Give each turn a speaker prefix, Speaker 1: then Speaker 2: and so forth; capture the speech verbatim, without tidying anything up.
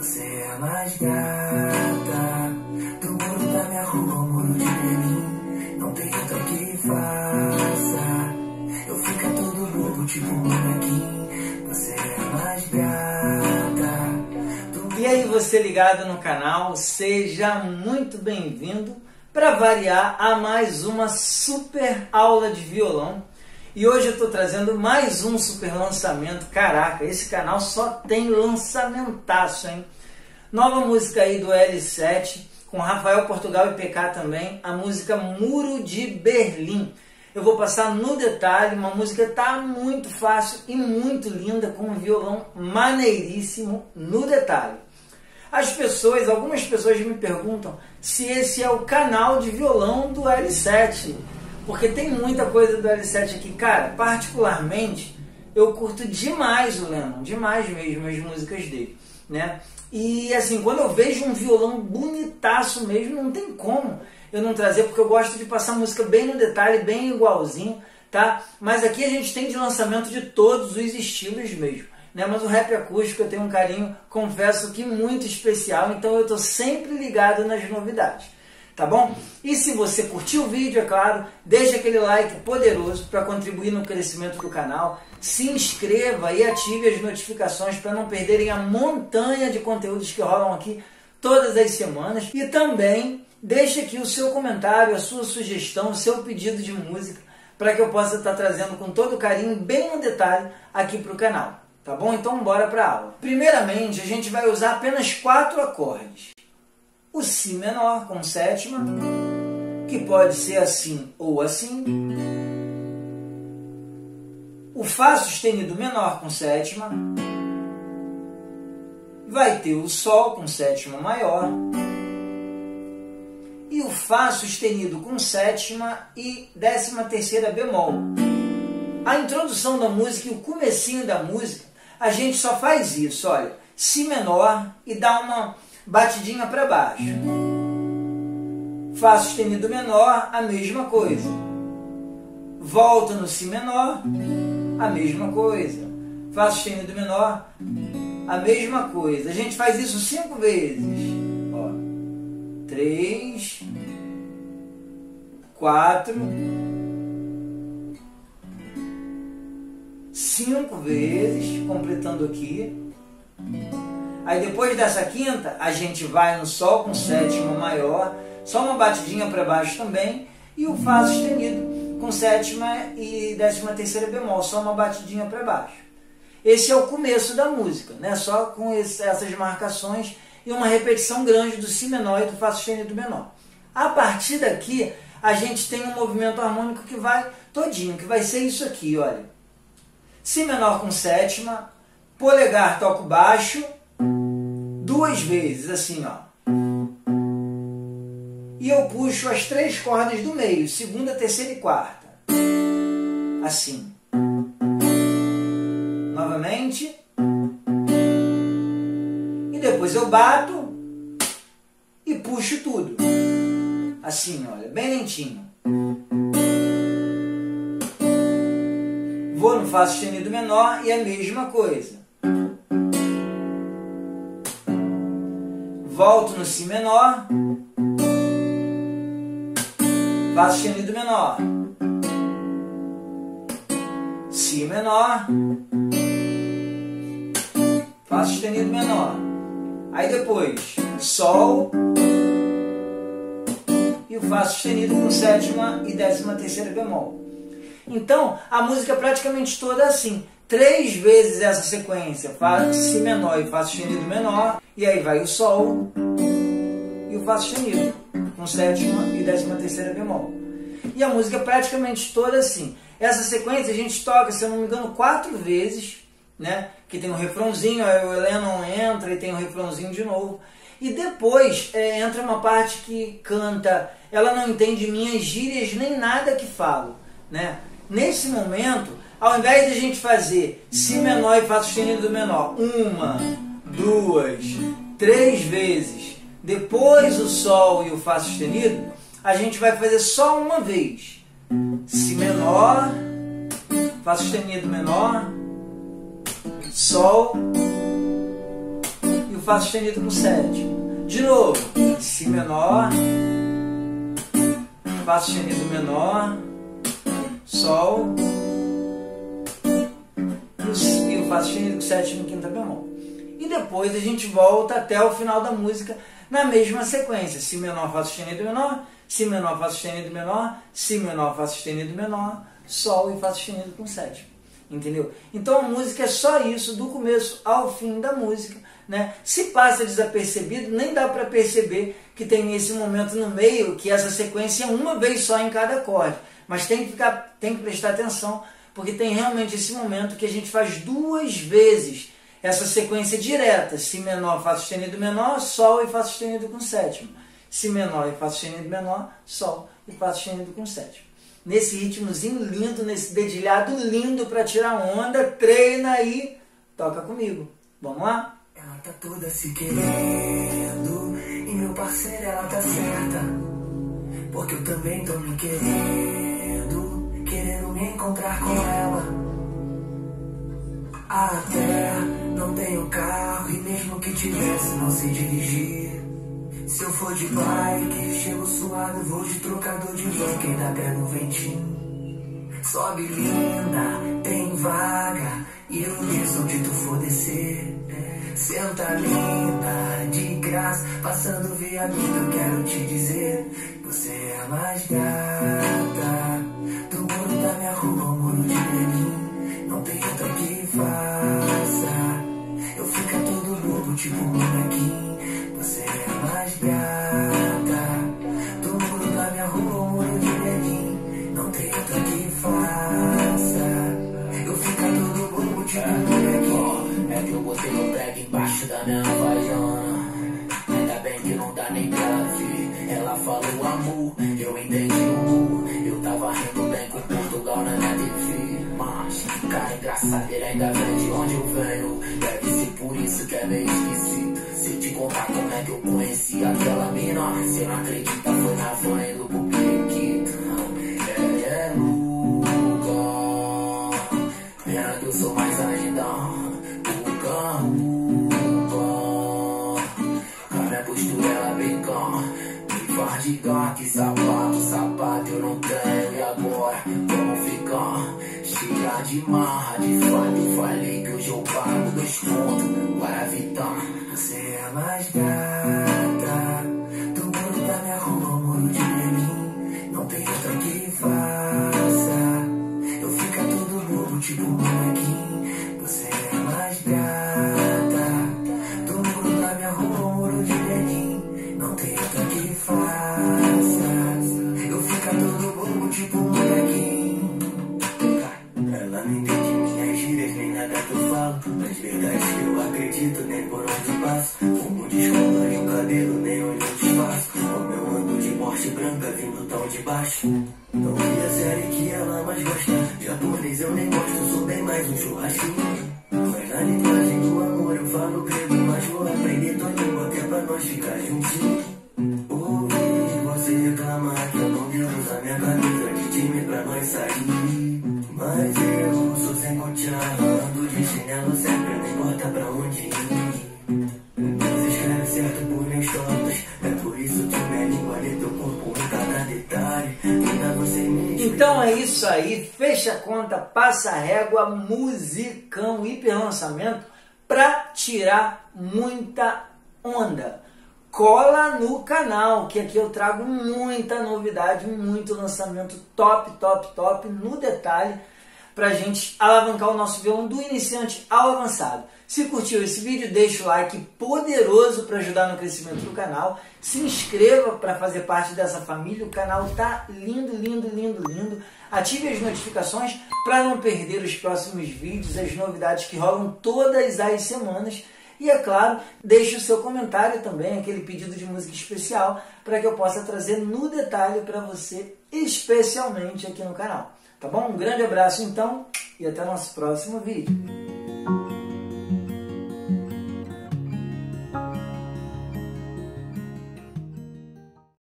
Speaker 1: Você é a mais gata do muro da minha rua, o muro de Berlim. Não tem outra que faça eu ficar todo bobo, tipo um bonequinho. Você é a mais gata do...
Speaker 2: E aí, você ligado no canal, seja muito bem-vindo para variar a mais uma super aula de violão. E hoje eu estou trazendo mais um super lançamento. Caraca, esse canal só tem lançamentaço, hein? Nova música aí do L sete, com Rafael Portugal e P K também, a música Muro de Berlim. Eu vou passar no detalhe, uma música tá muito fácil e muito linda, com um violão maneiríssimo no detalhe. As pessoas, algumas pessoas me perguntam se esse é o canal de violão do L sete. Porque tem muita coisa do L sete aqui. Cara, particularmente, eu curto demais o Lennon, demais mesmo as músicas dele, né? E assim, quando eu vejo um violão bonitaço mesmo, não tem como eu não trazer, porque eu gosto de passar música bem no detalhe, bem igualzinho, tá? Mas aqui a gente tem de lançamento de todos os estilos mesmo, né? Mas o rap acústico eu tenho um carinho, confesso que muito especial, então eu tô sempre ligado nas novidades. Tá bom? E se você curtiu o vídeo, é claro, deixa aquele like poderoso para contribuir no crescimento do canal. Se inscreva e ative as notificações para não perderem a montanha de conteúdos que rolam aqui todas as semanas. E também deixe aqui o seu comentário, a sua sugestão, o seu pedido de música, para que eu possa estar trazendo com todo carinho, bem no detalhe, aqui para o canal. Tá bom? Então bora para a aula. Primeiramente, a gente vai usar apenas quatro acordes. O Si menor com sétima, que pode ser assim ou assim. O Fá sustenido menor com sétima. Vai ter o Sol com sétima maior. E o Fá sustenido com sétima e décima terceira bemol. A introdução da música e o comecinho da música, a gente só faz isso, olha. Si menor e dá uma batidinha para baixo. Fá sustenido menor, a mesma coisa. Volta no Si menor, a mesma coisa. Fá sustenido menor, a mesma coisa. A gente faz isso cinco vezes. Ó, três, quatro, cinco vezes, completando aqui. Aí depois dessa quinta, a gente vai no Sol com sétima maior, só uma batidinha para baixo também, e o Fá sustenido com sétima e décima terceira bemol, só uma batidinha para baixo. Esse é o começo da música, né? Só com esse, essas marcações e uma repetição grande do Si menor e do Fá sustenido menor. A partir daqui, a gente tem um movimento harmônico que vai todinho, que vai ser isso aqui, olha. Si menor com sétima, polegar toco baixo, duas vezes, assim, ó. E eu puxo as três cordas do meio, segunda, terceira e quarta. Assim. Novamente. E depois eu bato e puxo tudo. Assim, olha, bem lentinho. Vou no Fá sustenido menor e a mesma coisa. Volto no Si menor, Fá sustenido menor, Si menor, Fá sustenido menor. Aí depois, Sol e o Fá sustenido com sétima e décima terceira bemol. Então, a música é praticamente toda assim. Três vezes essa sequência, Fá, Si menor e Fá sustenido menor, e aí vai o Sol e o Fá sustenido, com sétima e décima terceira bemol. E a música é praticamente toda assim. Essa sequência a gente toca, se eu não me engano, quatro vezes, né? Que tem um refrãozinho, aí o Lennon entra e tem um refrãozinho de novo. E depois é, entra uma parte que canta, ela não entende minhas gírias nem nada que falo, né? Nesse momento, ao invés de a gente fazer Si menor e Fá sustenido menor uma, duas, três vezes, depois o Sol e o Fá sustenido, a gente vai fazer só uma vez. Si menor, Fá sustenido menor, Sol e o Fá sustenido com sétimo. De novo, Si menor, Fá sustenido menor, Sol, e o Fá sustenido com sétimo e quinta bemol. E depois a gente volta até o final da música na mesma sequência. Si menor, Fá sustenido menor, Si menor, Fá sustenido menor, Si menor, Fá sustenido menor, Sol e Fá sustenido com sétimo. Entendeu? Então a música é só isso, do começo ao fim da música, né? Se passa desapercebido, nem dá para perceber que tem esse momento no meio, que essa sequência é uma vez só em cada acorde. Mas tem que, ficar, tem que prestar atenção, porque tem realmente esse momento que a gente faz duas vezes essa sequência direta: Si menor, Fá sustenido menor, Sol e Fá sustenido com sétimo. Si menor e Fá sustenido menor, Sol e Fá sustenido com sétimo. Nesse ritmozinho lindo, nesse dedilhado lindo para tirar onda, treina aí, toca comigo. Vamos lá?
Speaker 1: Ela tá toda se querendo, e meu parceiro, ela tá certa, porque eu também tô me querendo, querendo me encontrar com ela. Até não tenho carro, e mesmo que tivesse, não sei dirigir. Se eu for de bike, chego suado, vou de trocador de van, que ainda pega um ventinho. Sobe linda, tem vaga, e eu desço onde tu for descer. Senta linda, de graça, passando viaduto, eu quero te dizer: você é a mais gata do mundo da minha rua, o muro de Berlim. Não tem outra que faça eu ficar todo bobo, tipo um bonequinho. Você é a mais gata do mundo da minha rua, o muro de Berlim. Não tem outra que faça eu ficar todo bobo, tipo um bonequinho.
Speaker 3: É que eu botei o prego embaixo da minha vaiana, ainda bem que não dá nem pra ver. Ela falou amor, eu entendi o mu. Eu tava rindo bem com Portugal na minha T V, mas cara engraçadeira ainda vem de onde eu venho. Deve ser por isso que é meio esquisito. Se eu te contar como é que eu conheci aquela mina, cê não acredita, foi na van indo pro Periquito. Ela é louca, pena que eu sou mais ainda. Cara, postura ela bem calma, me faz de gato e sapato, sapato eu não tenho, e agora como ficar? Cheia de marra, de fato falei que hoje eu pago dois pontos para evitar.
Speaker 1: Você é a mais gata do mundo da minha rua, o muro de Berlim. Não tem outra que faça eu ficar todo bobo, tipo um bonequinho. Você é a mais gata do mundo da minha rua, o muro de Berlim. Não tem outra que faça eu ficar todo bobo, tipo um bonequinho. Ela não entende minhas gírias, nem nada que eu falo, mas verdade que eu acredito, nem por onde passo. Fumo descolore o cabelo, nem olho o espaço. Como eu ando de morte branca, vindo tão de baixo. Não vi a série que ela mais gosta, japonês eu nem gosto, sou bem mais um churrasquinho. Mas na linguagem do amor eu falo grego, mas vou aprender tua língua até pra nós ficar juntinhos. Ouvi você reclamar que eu não devo usar minha camisa de time pra nós sair, mas eu sou sem cotidiano, ando de chinelo sempre, não importa pra onde ir. Deus escreve certo por meus toques, é por isso que minha língua lê teu corpo em cada detalhe. Ainda você me
Speaker 2: Então é isso aí, fecha a conta, passa a régua, musicão, hiperlançamento pra tirar muita onda. Cola no canal, que aqui eu trago muita novidade, muito lançamento top, top, top, no detalhe, pra gente alavancar o nosso violão do iniciante ao avançado. Se curtiu esse vídeo, deixa o like poderoso para ajudar no crescimento do canal. Se inscreva para fazer parte dessa família, o canal tá lindo, lindo, lindo, lindo. Ative as notificações para não perder os próximos vídeos, as novidades que rolam todas as semanas. E é claro, deixe o seu comentário também, aquele pedido de música especial, para que eu possa trazer no detalhe para você, especialmente aqui no canal. Tá bom? Um grande abraço então e até o nosso próximo vídeo.